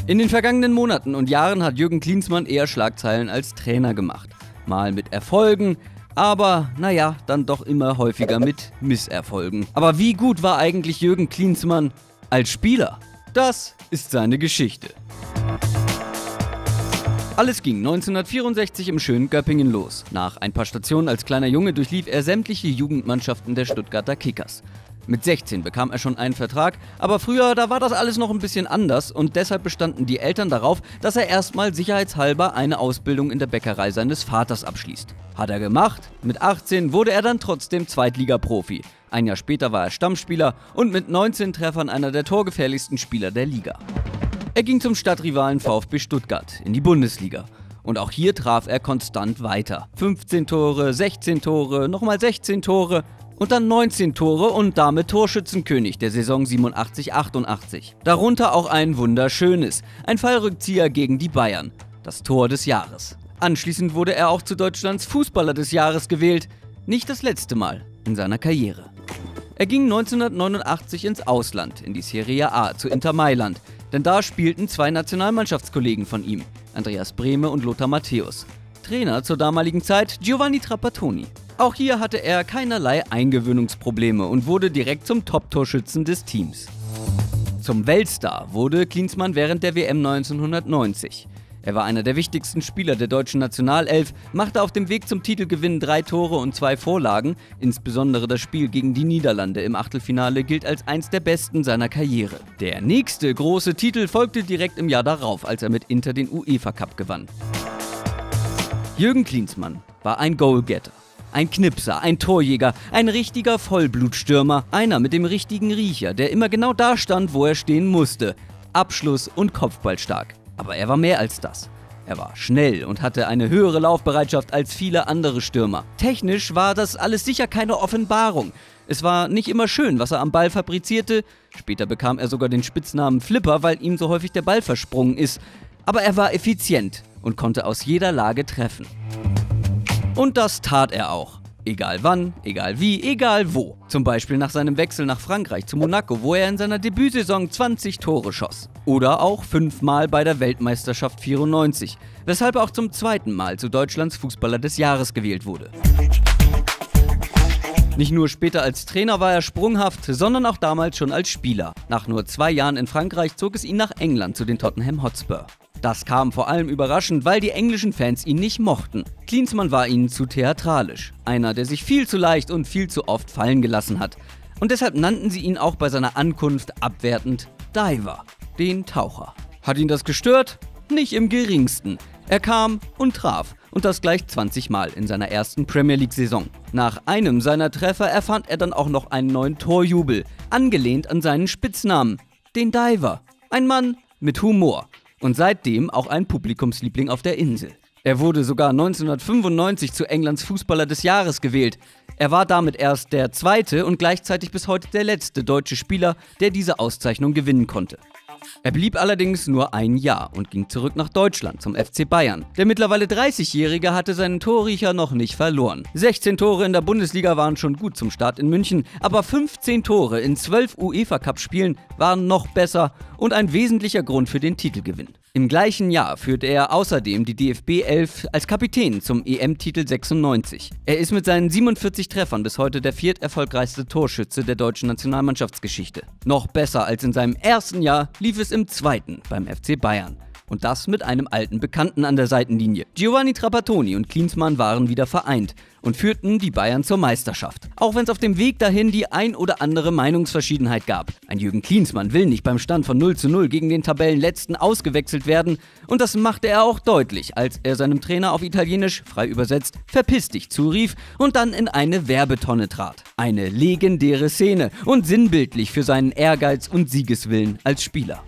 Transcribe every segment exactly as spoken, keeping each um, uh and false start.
In den vergangenen Monaten und Jahren hat Jürgen Klinsmann eher Schlagzeilen als Trainer gemacht. Mal mit Erfolgen, aber naja, dann doch immer häufiger mit Misserfolgen. Aber wie gut war eigentlich Jürgen Klinsmann als Spieler? Das ist seine Geschichte. Alles ging neunzehnhundertvierundsechzig im schönen Göppingen los. Nach ein paar Stationen als kleiner Junge durchlief er sämtliche Jugendmannschaften der Stuttgarter Kickers. Mit sechzehn bekam er schon einen Vertrag, aber früher, da war das alles noch ein bisschen anders und deshalb bestanden die Eltern darauf, dass er erstmal sicherheitshalber eine Ausbildung in der Bäckerei seines Vaters abschließt. Hat er gemacht, mit achtzehn wurde er dann trotzdem Zweitliga-Profi. Ein Jahr später war er Stammspieler und mit neunzehn Treffern einer der torgefährlichsten Spieler der Liga. Er ging zum Stadtrivalen VfB Stuttgart in die Bundesliga. Und auch hier traf er konstant weiter. fünfzehn Tore, sechzehn Tore, nochmal sechzehn Tore und dann neunzehn Tore und damit Torschützenkönig der Saison siebenundachtzig achtundachtzig. Darunter auch ein wunderschönes, ein Fallrückzieher gegen die Bayern, das Tor des Jahres. Anschließend wurde er auch zu Deutschlands Fußballer des Jahres gewählt, nicht das letzte Mal in seiner Karriere. Er ging neunzehnhundertneunundachtzig ins Ausland, in die Serie A, zu Inter Mailand, denn da spielten zwei Nationalmannschaftskollegen von ihm, Andreas Brehme und Lothar Matthäus. Trainer zur damaligen Zeit Giovanni Trapattoni. Auch hier hatte er keinerlei Eingewöhnungsprobleme und wurde direkt zum Top-Torschützen des Teams. Zum Weltstar wurde Klinsmann während der W M neunzehnhundertneunzig. Er war einer der wichtigsten Spieler der deutschen Nationalelf, machte auf dem Weg zum Titelgewinn drei Tore und zwei Vorlagen. Insbesondere das Spiel gegen die Niederlande im Achtelfinale gilt als eins der besten seiner Karriere. Der nächste große Titel folgte direkt im Jahr darauf, als er mit Inter den UEFA Cup gewann. Jürgen Klinsmann war ein Goalgetter. Ein Knipser, ein Torjäger, ein richtiger Vollblutstürmer, einer mit dem richtigen Riecher, der immer genau da stand, wo er stehen musste. Abschluss und Kopfball stark. Aber er war mehr als das. Er war schnell und hatte eine höhere Laufbereitschaft als viele andere Stürmer. Technisch war das alles sicher keine Offenbarung. Es war nicht immer schön, was er am Ball fabrizierte. Später bekam er sogar den Spitznamen Flipper, weil ihm so häufig der Ball versprungen ist. Aber er war effizient und konnte aus jeder Lage treffen. Und das tat er auch. Egal wann, egal wie, egal wo. Zum Beispiel nach seinem Wechsel nach Frankreich zu Monaco, wo er in seiner Debütsaison zwanzig Tore schoss. Oder auch fünfmal bei der Weltmeisterschaft vierundneunzig, weshalb er auch zum zweiten Mal zu Deutschlands Fußballer des Jahres gewählt wurde. Nicht nur später als Trainer war er sprunghaft, sondern auch damals schon als Spieler. Nach nur zwei Jahren in Frankreich zog es ihn nach England zu den Tottenham Hotspur. Das kam vor allem überraschend, weil die englischen Fans ihn nicht mochten. Klinsmann war ihnen zu theatralisch. Einer, der sich viel zu leicht und viel zu oft fallen gelassen hat. Und deshalb nannten sie ihn auch bei seiner Ankunft abwertend Diver, den Taucher. Hat ihn das gestört? Nicht im geringsten. Er kam und traf. Und das gleich zwanzig Mal in seiner ersten Premier League-Saison. Nach einem seiner Treffer erfand er dann auch noch einen neuen Torjubel, angelehnt an seinen Spitznamen, den Diver. Ein Mann mit Humor. Und seitdem auch ein Publikumsliebling auf der Insel. Er wurde sogar neunzehnhundertfünfundneunzig zu Englands Fußballer des Jahres gewählt. Er war damit erst der zweite und gleichzeitig bis heute der letzte deutsche Spieler, der diese Auszeichnung gewinnen konnte. Er blieb allerdings nur ein Jahr und ging zurück nach Deutschland zum F C Bayern. Der mittlerweile dreißigjährige hatte seinen Torriecher noch nicht verloren. sechzehn Tore in der Bundesliga waren schon gut zum Start in München, aber fünfzehn Tore in zwölf UEFA-Cup-Spielen waren noch besser und ein wesentlicher Grund für den Titelgewinn. Im gleichen Jahr führte er außerdem die D F B elf als Kapitän zum E M-Titel sechsundneunzig. Er ist mit seinen siebenundvierzig Treffern bis heute der vierterfolgreichste Torschütze der deutschen Nationalmannschaftsgeschichte. Noch besser als in seinem ersten Jahr lief es im zweiten beim F C Bayern. Und das mit einem alten Bekannten an der Seitenlinie. Giovanni Trapattoni und Klinsmann waren wieder vereint und führten die Bayern zur Meisterschaft. Auch wenn es auf dem Weg dahin die ein oder andere Meinungsverschiedenheit gab. Ein Jürgen Klinsmann will nicht beim Stand von null zu null gegen den Tabellenletzten ausgewechselt werden. Und das machte er auch deutlich, als er seinem Trainer auf Italienisch, frei übersetzt, verpiss dich zurief und dann in eine Werbetonne trat. Eine legendäre Szene und sinnbildlich für seinen Ehrgeiz und Siegeswillen als Spieler.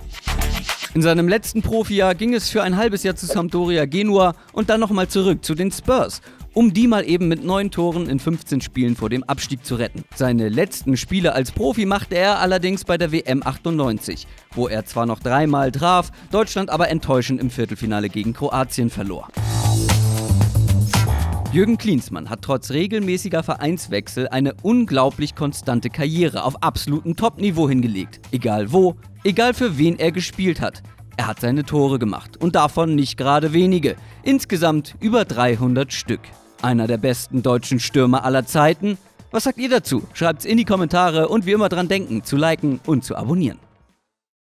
In seinem letzten Profijahr ging es für ein halbes Jahr zu Sampdoria Genua und dann nochmal zurück zu den Spurs, um die mal eben mit neun Toren in fünfzehn Spielen vor dem Abstieg zu retten. Seine letzten Spiele als Profi machte er allerdings bei der W M achtundneunzig, wo er zwar noch dreimal traf, Deutschland aber enttäuschend im Viertelfinale gegen Kroatien verlor. Jürgen Klinsmann hat trotz regelmäßiger Vereinswechsel eine unglaublich konstante Karriere auf absolutem Top-Niveau hingelegt. Egal wo, egal für wen er gespielt hat. Er hat seine Tore gemacht und davon nicht gerade wenige. Insgesamt über dreihundert Stück. Einer der besten deutschen Stürmer aller Zeiten? Was sagt ihr dazu? Schreibt's in die Kommentare und wie immer dran denken, zu liken und zu abonnieren.